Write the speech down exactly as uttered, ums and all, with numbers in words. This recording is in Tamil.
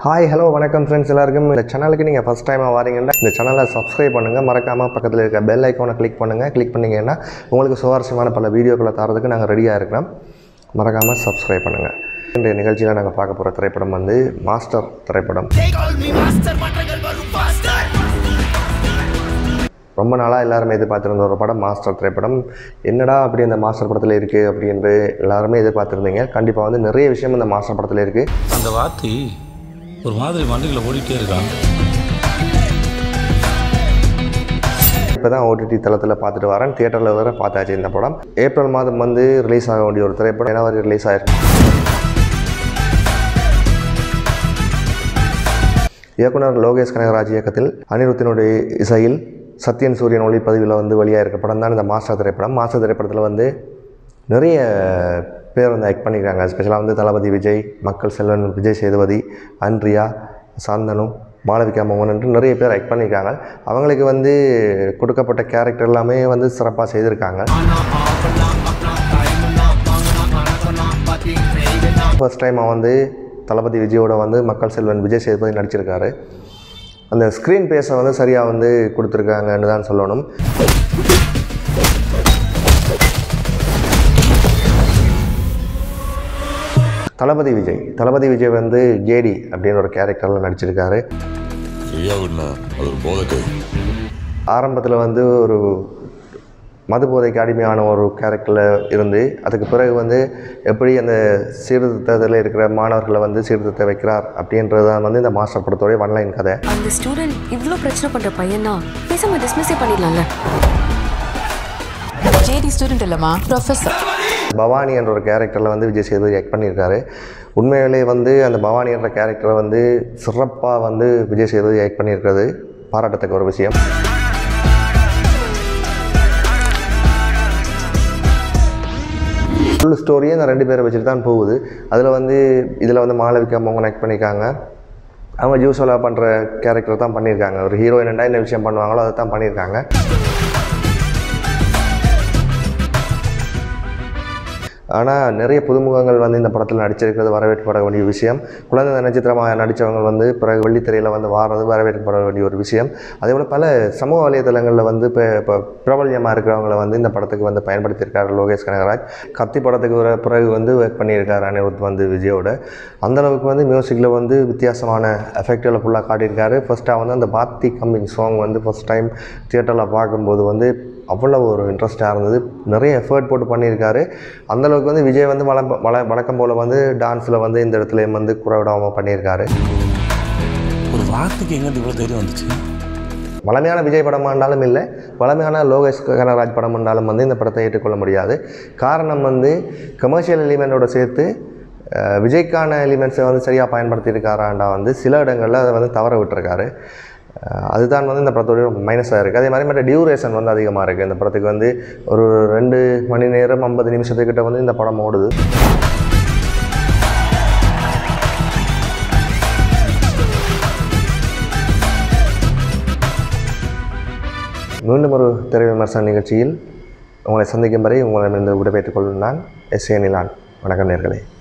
ஹாய் ஹலோ வணக்கம் ஃப்ரெண்ட்ஸ் எல்லாருக்கும். இந்த சேனலுக்கு நீங்கள் ஃபஸ்ட் டைமாக வாரீங்கன்னா இந்த சேனலை சப்ஸ்கிரைப் பண்ணுங்கள். மறக்காமல் பக்கத்தில் இருக்க பெல் ஐக்கானை கிளிக் பண்ணுங்கள். கிளிக் பண்ணிங்கன்னா உங்களுக்கு சுவாரஸ்யமான பல வீடியோக்களை தரதுக்கு நாங்கள் ரெடியாக இருக்கிறோம். மறக்காமல் சப்ஸ்கிரைப் பண்ணுங்கள். இந்த நிகழ்ச்சியில் நாங்கள் பார்க்க போகிற திரைப்படம் வந்து மாஸ்டர் திரைப்படம். ரொம்ப நாளாக எல்லாருமே எதிர்பார்த்துருந்த ஒரு படம் மாஸ்டர் திரைப்படம். என்னடா அப்படி அந்த மாஸ்டர் படத்தில் இருக்குது அப்படின்னு எல்லாருமே எதிர்பார்த்துருந்தீங்க. கண்டிப்பாக வந்து நிறைய விஷயம் இந்த மாஸ்டர் படத்தில் இருக்குது. அந்த வார்த்தை ஒரு மாதிரி மண்டிகளை ஓடிட்டே இருக்காங்க. இப்போ தான் ஓடிடி தளத்தில் பார்த்துட்டு வரேன். தியேட்டரில் வேறு பார்த்தாச்சு. இந்த படம் ஏப்ரல் மாதம் வந்து ரிலீஸ் ஆக வேண்டிய ஒரு திரைப்படம் ஜனவரி ரிலீஸ் ஆகிருக்கு. இயக்குனர் லோகேஷ் கனகராஜ் இயக்கத்தில் அனிருத்தினுடைய இசையில் சத்யன் சூரியன் ஒளிப்பதிவில் வந்து வெளியாக இருக்க படம் தான் இந்த மாஸ்டர் திரைப்படம். மாஸ்டர் திரைப்படத்தில் வந்து நிறைய பேர் வந்து ஆக்ட் பண்ணியிருக்காங்க. ஸ்பெஷலாக வந்து தளபதி விஜய், மக்கள் செல்வன், விஜய் சேதுபதி, அன்ரியா, சாந்தனு, மாளவிகா மோகன் என்று நிறைய பேர் ஆக்ட் பண்ணியிருக்காங்க. அவங்களுக்கு வந்து கொடுக்கப்பட்ட கேரக்டர் எல்லாமே வந்து சிறப்பாக செய்திருக்காங்க. ஃபர்ஸ்ட் டைம் வந்து தளபதி விஜயோட வந்து மக்கள் செல்வன் விஜய் சேதுபதி நடிச்சிருக்காரு. அந்த ஸ்க்ரீன் பேஸை வந்து சரியாக வந்து கொடுத்துருக்காங்கன்னு தான் சொல்லணும். தளபதி விஜய் தளபதி விஜய் வந்து ஜேடி அப்படின்னு ஒரு கேரக்டரில் நடிச்சிருக்காரு. ஆரம்பத்தில் வந்து ஒரு மது போதைக்கு அடிமையான ஒரு கேரக்டரில் இருந்து அதுக்கு பிறகு வந்து எப்படி அந்த சீர்திருத்தத்தில் இருக்கிற மாணவர்களை வந்து சீர்திருத்த வைக்கிறார் அப்படின்றது தான் வந்து இந்த மாஸ்டர் படத்தோடைய ஒன்லைன் கதை. அந்த ஸ்டூடெண்ட் இவ்வளோ பிரச்சனை பண்ணுற பையனா பேசாம டிஸ்மிஸே பண்ணிடலாம்ல. ஜேடி ஸ்டூடெண்ட் இல்லைம்மா, ப்ரொஃபஸர். பவானி என்ற ஒரு கேரக்டரில் வந்து விஜய் சேதுபதி ஆக்ட் பண்ணியிருக்காரு. உண்மையிலே வந்து அந்த பவானி என்ற கேரக்டரை வந்து சிறப்பாக வந்து விஜய் சேதுபதி ஆக்ட் பண்ணியிருக்கிறது பாராட்டத்தக்க ஒரு விஷயம். ஃபுல் ஸ்டோரியே இந்த ரெண்டு பேரை வச்சுட்டு தான் போகுது. அதில் வந்து இதில் வந்து மாளவிகா மோகன் ஆக்ட் பண்ணியிருக்காங்க. அவங்க யூஸ்வலாக பண்ணுற கேரக்டர் தான் பண்ணியிருக்காங்க. ஒரு ஹீரோயின்டா என்ன விஷயம் பண்ணுவாங்களோ அதை தான் பண்ணியிருக்காங்க. ஆனால் நிறைய புதுமுகங்கள் வந்து இந்த படத்தில் நடிச்சிருக்கிறது வரவேற்கப்பட வேண்டிய விஷயம். குழந்தை நட்சத்திரமாக நடித்தவங்க வந்து பிறகு வெள்ளித்திரையில் வந்து வாரது வரவேற்கப்பட வேண்டிய ஒரு விஷயம். அதே போல் பல சமூக வலைதளங்களில் வந்து இப்போ இப்போ பிரபல்யமாக இருக்கிறவங்கள வந்து இந்த படத்துக்கு வந்து பயன்படுத்தியிருக்காரு லோகேஷ் கனகராஜ். கத்தி படத்துக்கு வர பிறகு வந்து ஒர்க் பண்ணியிருக்காரு அனிருத் வந்து விஜயோட. அந்தளவுக்கு வந்து மியூசிக்கில் வந்து வித்தியாசமான எஃபெக்டில் ஃபுல்லாக காட்டியிருக்காரு. ஃபஸ்ட்டாக வந்து அந்த பாத்தி கம்மிங் சாங் வந்து ஃபஸ்ட் டைம் தியேட்டரில் பார்க்கும்போது வந்து அவ்வளோ ஒரு இன்ட்ரெஸ்டாக இருந்தது. நிறைய எஃபர்ட் போட்டு பண்ணியிருக்காரு. அந்தளவுக்கு வந்து விஜய் வந்து வள வள வழக்கம் போல் வந்து டான்ஸில் வந்து இந்த இடத்துலையும் வந்து குறைவிடாமல் பண்ணியிருக்காரு. ஒரு வார்த்தைக்கு எங்கே இவ்வளோ தைரியம் வந்துச்சு? வளமையான விஜய் படம் இருந்தாலும் இல்லை, வளமையான லோகேஷ் கனகராஜ் படம் இருந்தாலும் வந்து இந்த படத்தை ஏற்றுக்கொள்ள முடியாது. காரணம் வந்து கமர்ஷியல் எலிமெண்ட்டோட சேர்த்து விஜய்க்கான எலிமெண்ட்ஸை வந்து சரியாக பயன்படுத்தியிருக்காராண்டா வந்து சில இடங்களில் அதை வந்து தவற விட்டுருக்காரு. அதுதான் வந்து இந்த படத்தோடைய மைனஸாக இருக்குது. அதே மாதிரி மற்ற டியூரேஷன் வந்து அதிகமாக இருக்குது. இந்த படத்துக்கு வந்து ஒரு ரெண்டு மணி நேரம் ஐம்பது நிமிஷத்துக்கிட்ட வந்து இந்த படம் ஓடுது. மீண்டும் ஒரு திரை விமர்சன நிகழ்ச்சியில் உங்களை சந்திக்கும் வரை உங்களிடமிருந்து விடைபெற்றுக் கொள்ளும் நான் எஸ் ஏ நிலான். வணக்கம் நேயர்களே.